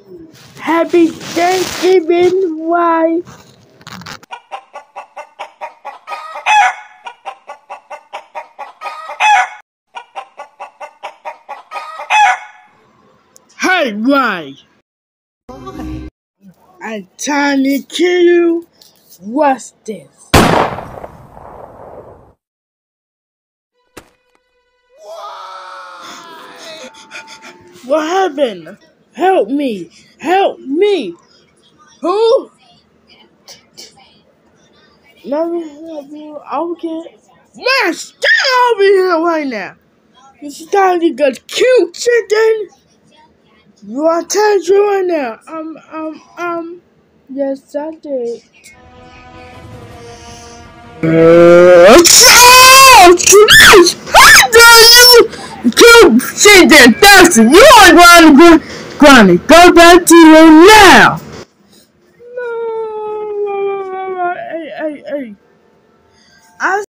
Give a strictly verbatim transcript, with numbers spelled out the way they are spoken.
Happy Thanksgiving, why? Hey, why? I'm trying to kill you. What's this? What happened? Help me! Help me! Who? Let me help you. Okay. Man, stay over here right now. You starting to get cute, chicken. You want to tell you right now? Um, um, um. Yes, I did. Uh, oh, Trash! How dare you? You sit there thirsty. You are going to go, Granny. Go back to your now. No, hey, hey, hey. I